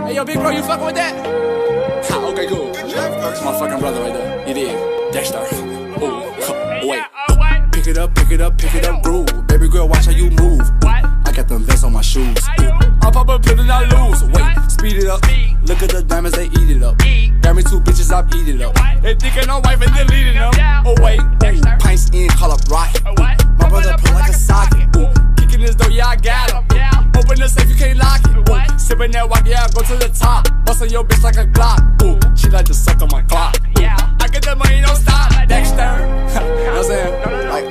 Hey, yo, big bro, you fucking with that? Ha, okay, cool. That's my fucking brother right there. You did. Dexter. Ooh, wait. Pick it up, pick it up, pick it up, groove. Baby girl, watch how you move. I got them vests on my shoes. I pop a pill and I lose. Wait, speed it up. Look at the diamonds, they eat it up. Got me 2 bitches, I eat it up. They thinking I'm wife and deleting them. Oh wait, ooh, pints in, call up rocket. My brother pull like a socket. Ooh, kicking this door, yeah, I got him. Open the safe, you can't lock it. Ooh, sipping that walk, yeah, I go to the top. Bustin' your bitch like a Glock. Ooh, she like to suck on my clock. Ooh, I get that money, don't stop. Dexter. You know what I'm saying? Like,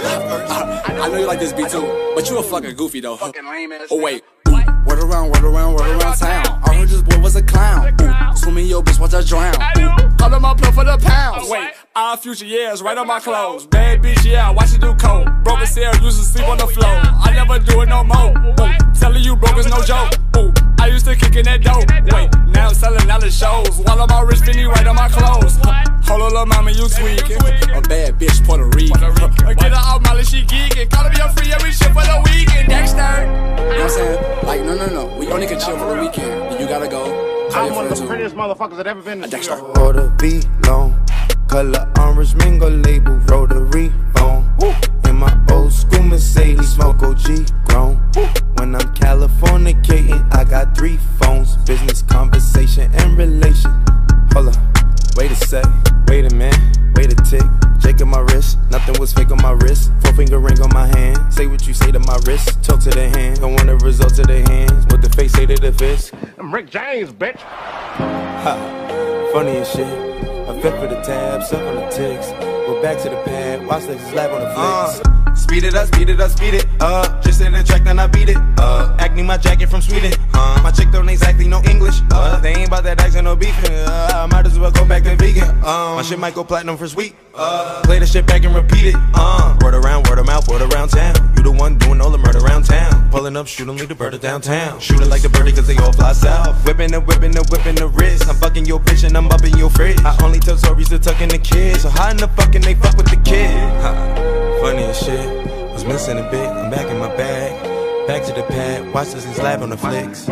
I know you like this beat too, but you a fucking goofy though. Fucking lame ass. Oh wait, word around town. I heard this boy was a clown. Ooh, swim in your bitch, watch her drown. Ooh, call him my plug for the pounds. Wait, our future years right on my clothes. Bad bitch, yeah, watch you do coke. Broken cell, used to sleep on the floor. I never do it no more. Ooh, telling you broke is no joke. Ooh, I used to kick in that dope. Wait, now I'm selling out the shows. While I'm all rich, Finny right on my clothes. Hold on, little mama, you tweaking. A bad bitch, Puerto Rican. Get her out, Molly, she geeking. Call me a free every shit for the weekend. Dexter. You know what I'm saying? Like, no. We only can chill for the weekend. You gotta go. I'm one of the prettiest motherfuckers that ever been to Dexter. Order V long, color orange mango label, rotary phone. In my old school Mercedes, smoke OG grown. When I'm Californicating, I got 3 phones, business, conversation, and relation. Hold up, wait a sec, wait a minute, wait a tick. Jake on my wrist, nothing was fake on my wrist. 4-finger ring on my hand, say what you say to my wrist. Talk to the hand, don't want the results of the hands. What the face say to the fist. I'm Rick James, bitch. Ha, funny as shit. I fit for the tabs, up on the ticks. Go back to the pad, watch the slap on the flicks. Speed it up, speed it up, speed it up. Just in the track, then I beat it up. Acne my jacket from Sweden. My chick don't exactly know English. They ain't about that accent, no beefing. I might as well go back to vegan. My shit might go platinum for sweet. Play the shit back and repeat it. Word around, word of mouth, word around town. You the one doing all the murder around town. Pulling up, shooting, leave the bird downtown. Shooting like the birdie cause they all fly south. Whipping the wrist. I'm fucking your bitch and I'm up in your fridge. I only tell stories to tuck in the kids. So how in the fucking they fuck with the kid? Funny as shit. Was missing a bit, I'm back in my bag. Back to the pad, watch this and slap on the flicks.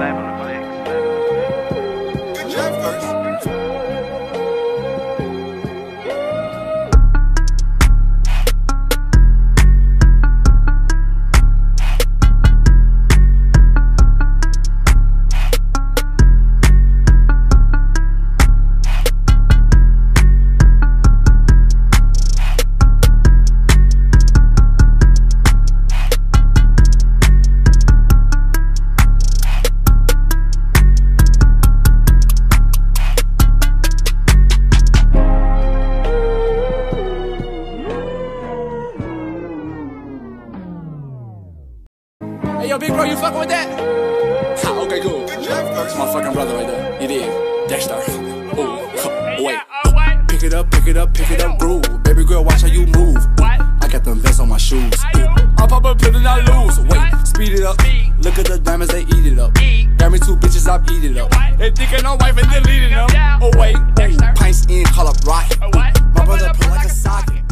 Hey, yo, big bro, you fucking with that? Ha, okay, cool. That's my fucking brother right there. You did. Dexter. Ooh, wait. Pick it up, pick it up, pick it up, groove. Baby girl, watch how you move. I got them vests on my shoes. I pop a pill and I lose. Wait, speed it up. Look at the diamonds, they eat it up. Got me 2 bitches, I eat it up. They thinking I'm wife and deleting them. Oh wait, ooh, pints in, call up rocket. My brother pull like a socket.